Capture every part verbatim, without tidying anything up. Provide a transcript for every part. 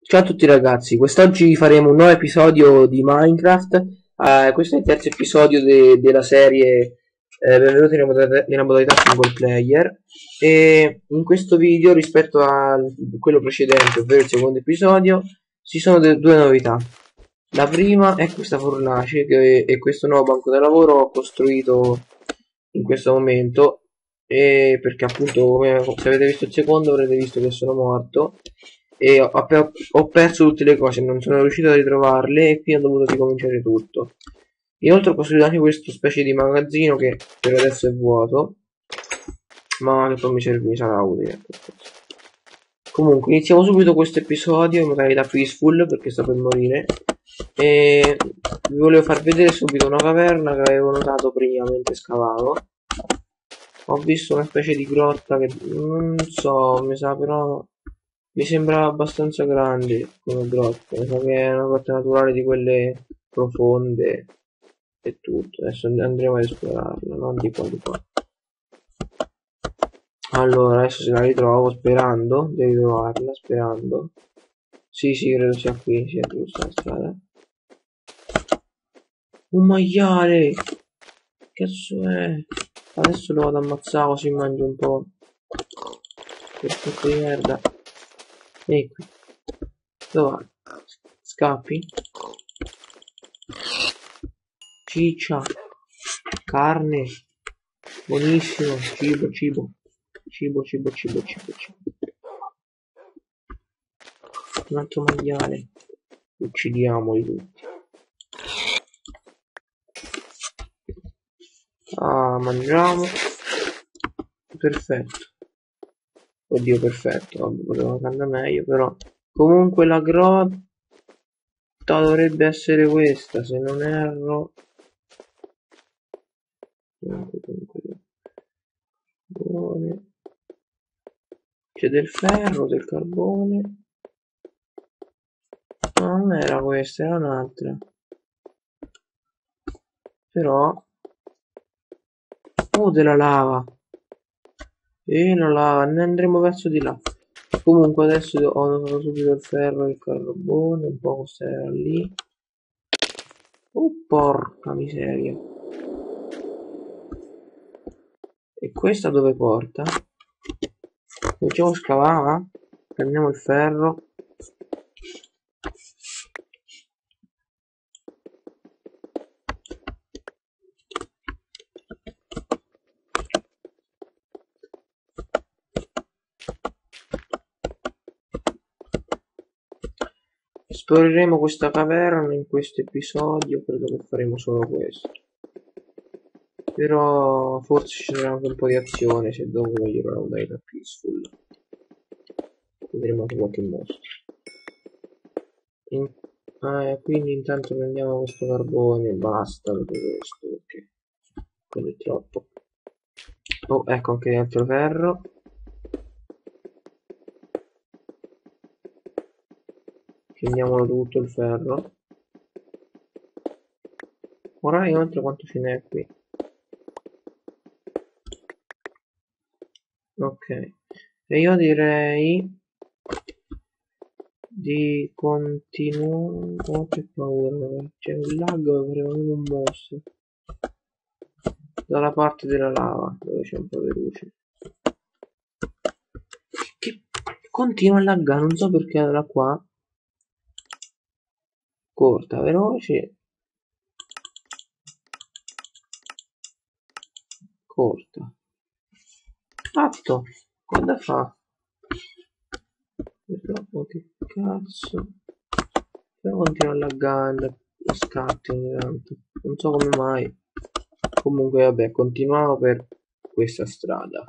Ciao a tutti ragazzi, quest'oggi faremo un nuovo episodio di Minecraft. Eh, questo è il terzo episodio de- della serie eh, benvenuti nella modalità, nella modalità single player. E in questo video, rispetto a quello precedente, ovvero il secondo episodio, ci sono de- due novità. La prima è questa fornace che è questo nuovo banco da lavoro ho costruito in questo momento, e perché appunto, come se avete visto il secondo, avrete visto che sono morto e ho, ho- ho perso tutte le cose, non sono riuscito a ritrovarle e qui ho dovuto ricominciare tutto. Inoltre ho costruito anche questa specie di magazzino che per adesso è vuoto, ma che poi mi serve, mi sarà utile. Comunque iniziamo subito questo episodio in modalità peaceful perché sto per morire, e vi volevo far vedere subito una caverna che avevo notato prima mentre scavavo. Ho visto una specie di grotta che non so, mi sa, però mi sembra abbastanza grande come grotta. Mi sa che è una grotta naturale di quelle profonde e tutto. Adesso andremo ad esplorarla, non di qua di qua. Allora, adesso se la ritrovo sperando, devi trovarla sperando. Sì, sì, credo sia qui, sia giusta la strada. Un maiale! Che cazzo è? Adesso lo vado a ammazzare così mangio un po'. Perfetto di merda. Ehi qui. Dove? Scappi? Ciccia. Carne. Buonissimo. Cibo, cibo. Cibo, cibo, cibo, cibo, cibo. Un altro maiale. Uccidiamoli tutti. Ah, mangiamo. Perfetto. Oddio, perfetto. Vabbè, potevo andare meglio, però. Comunque la grotta dovrebbe essere questa, se non erro. Comunque, comunque. Carbone. C'è del ferro, del carbone. No, non era questa, era un'altra. Però. Oh, della lava. E la lava, ne andremo verso di là. Comunque adesso ho notato subito il ferro e il carbone, un po' era lì. Oh, porca miseria. E questa dove porta? Cominciamo a scavare? Prendiamo il ferro. Esploreremo questa caverna in questo episodio, credo che faremo solo questo. Però forse ci sarà anche un po' di azione se dopo voglio la modalità peaceful. Vedremo anche qualche mostro. In... Ah, quindi intanto prendiamo questo carbone e basta per questo, perché quello è troppo. Oh, ecco anche altro ferro. Prendiamolo tutto il ferro. Ora inoltre quanto ce n'è qui? Ok. E io direi di continuare. Oh, che paura, c'è un lag, avremo un mostro dalla parte della lava dove c'è un po' di luce che continua a laggare, non so perché. Da qua corta, veloce, corta, fatto. Cosa fa? Oh, che cazzo, però continua a laggare lo scatti ogni tanto, non so come mai. Comunque vabbè, continuiamo per questa strada.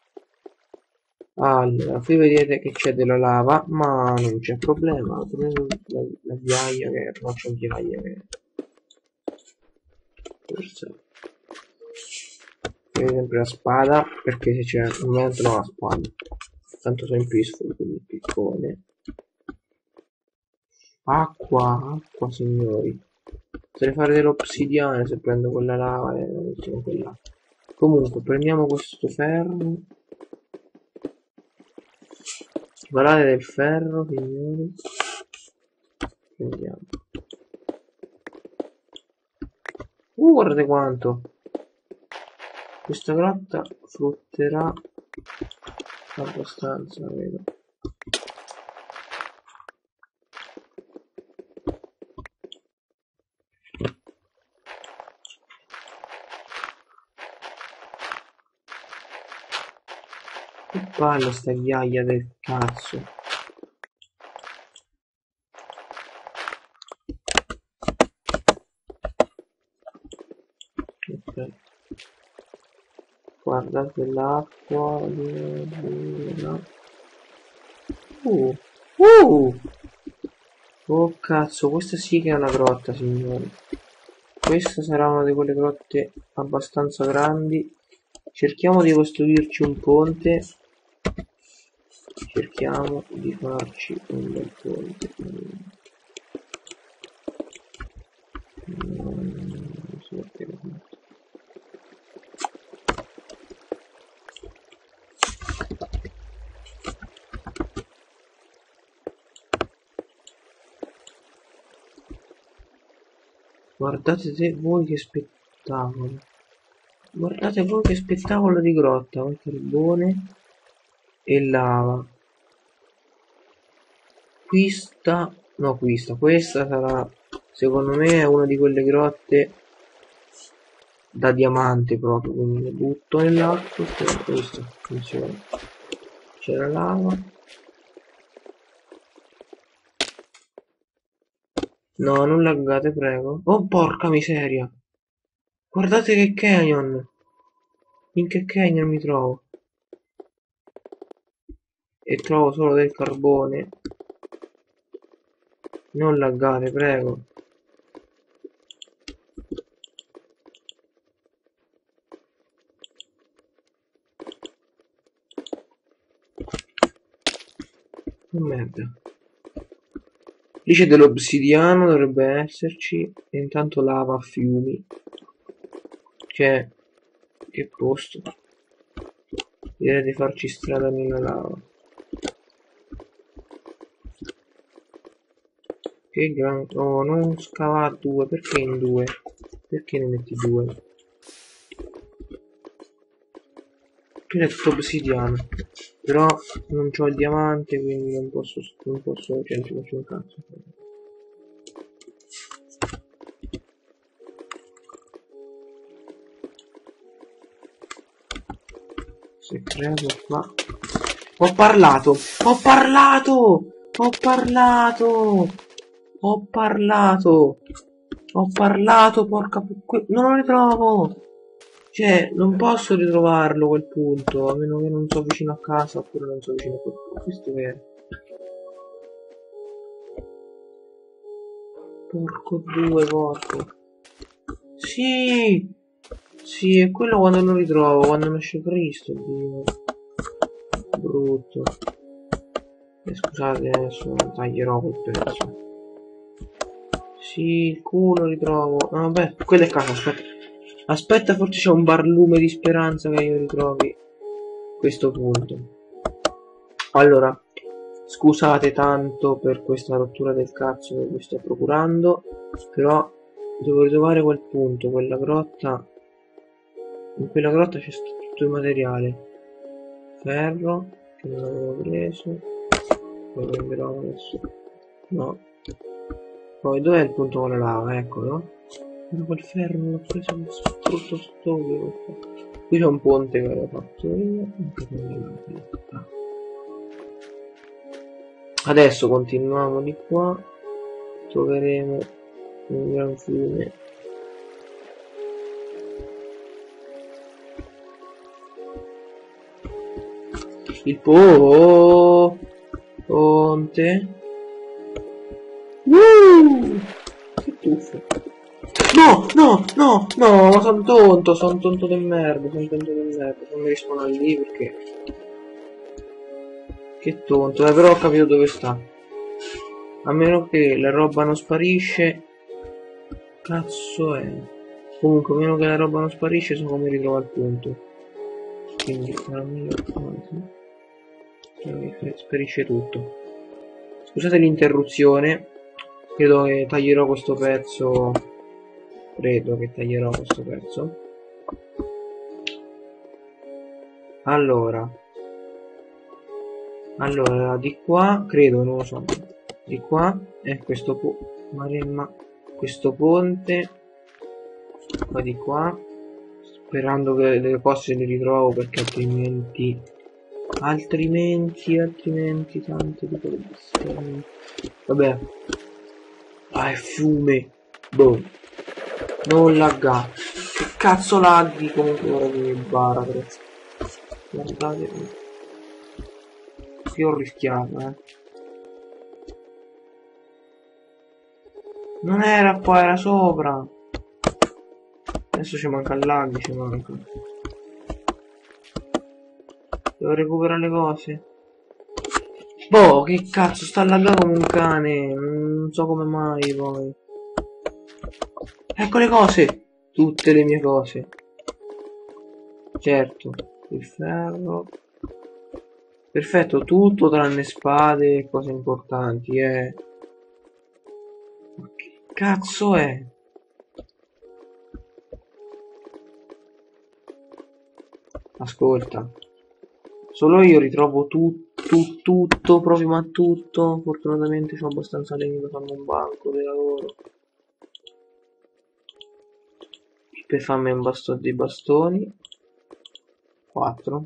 Allora, qui vedete che c'è della lava, ma non c'è problema. Ho preso la, la ghiaia che non c'è un ghiaia che forse vedete sempre la spada, perché se c'è un momento no la spada. Tanto sono in peaceful, quindi piccone. Acqua, acqua signori. Potrei fare dell'obsidiana se prendo quella lava e non mettiamo quella. Comunque prendiamo questo ferro. Guardate del ferro, signori. Prendiamo. Uh, guardate quanto. Questa grotta frutterà abbastanza, vedo. Che palle sta ghiaia del cazzo. Ok. Guardate l'acqua. Uh, uh. Oh cazzo, questa sì che è una grotta, signori. Questa sarà una di quelle grotte abbastanza grandi. Cerchiamo di costruirci un ponte. Cerchiamo di farci un bel ponte. Non so perché. Guardate te voi che spettacolo. Guardate voi che spettacolo di grotta. Con carbone e lava. Questa, no questa, questa sarà, secondo me è una di quelle grotte da diamante proprio, quindi le butto nell'acqua. Questo funziona. C'è la lava. No, non laggate, prego. Oh, porca miseria. Guardate che canyon. In che canyon mi trovo? E trovo solo del carbone. Non laggare, prego. Oh merda. Lì c'è dell'obsidiano, dovrebbe esserci. E intanto lava a fiumi. Cioè, che posto. Direi di farci strada nella lava. Che gran... Oh, non scavare due. Perché in due? Perché ne metti due? Qui è tutto obsidiano. Però non c'ho il diamante, quindi non posso... Non posso... Cioè, non ci faccio un cazzo. Se credo qua... Ho parlato! Ho parlato! Ho parlato! Ho parlato! Ho parlato, porca... Non lo ritrovo! Cioè, non posso ritrovarlo quel punto, a meno che non so vicino a casa oppure non so vicino a quel punto. Questo che è? Porco due, porco. Sì! Sì, è quello quando non ritrovo, quando nasce Cristo, Dio. Brutto. E scusate, adesso taglierò quel pezzo. Sì, il culo ritrovo. Ah, vabbè, quello è casa, aspetta. Aspetta, forse c'è un barlume di speranza che io ritrovi questo punto. Allora, scusate tanto per questa rottura del cazzo che vi sto procurando, però devo ritrovare quel punto, quella grotta. In quella grotta c'è tutto il materiale. Ferro, che non avevo preso. Poi prenderò adesso. No. Poi dov'è il punto con la lava? Eccolo. Ma quel ferro non l'ho preso, un brutto stupido. Qui c'è un ponte che avevo fatto io. Adesso continuiamo di qua. Troveremo un gran fiume. Il po ponte. Uh! Che tuffo. No, no, no, no, ma sono tonto, sono tonto del merda, sono tonto del merda, non mi rispondo lì perché... Che tonto, eh, però ho capito dove sta. A meno che la roba non sparisce... Cazzo è? Comunque, a meno che la roba non sparisce, so come ritrova il punto. Quindi, sarà meglio quasi. Sparisce tutto. Scusate l'interruzione. Credo che taglierò questo pezzo. Credo che taglierò questo pezzo. Allora. Allora, di qua, credo, non lo so. Di qua è questo po Maremma, questo ponte. Qua di qua. Sperando che le cose le ritrovo, perché altrimenti. Altrimenti, altrimenti, tante di quelle bestemmie. Vabbè. Ah, è fiume. Boh. Non lagga. Che cazzo laghi comunque ora che mi baratro. Guardate. Che ho rischiato, eh. Non era qua, era sopra. Adesso ci manca il lag, ci manca. Devo recuperare le cose. Boh, che cazzo, sta laggando come un cane. Non so come mai poi. Ecco le cose. Tutte le mie cose. Certo. Il ferro. Perfetto, tutto tranne spade e cose importanti, eh. Ma che cazzo è? Ascolta. Solo io ritrovo tutto, tu, tutto, proprio ma tutto. Fortunatamente ho abbastanza legno da farmi un banco di lavoro. Per farmi un bastone di bastoni. quattro.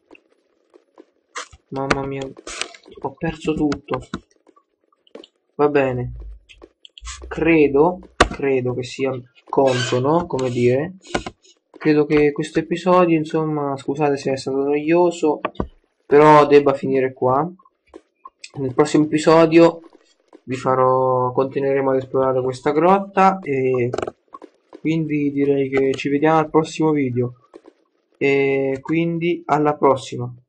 Mamma mia, ho perso tutto. Va bene. Credo, credo che sia consono, come dire. Credo che questo episodio, insomma, scusate se è stato noioso, però debba finire qua. Nel prossimo episodio vi farò, continueremo ad esplorare questa grotta e quindi direi che ci vediamo al prossimo video. E quindi alla prossima.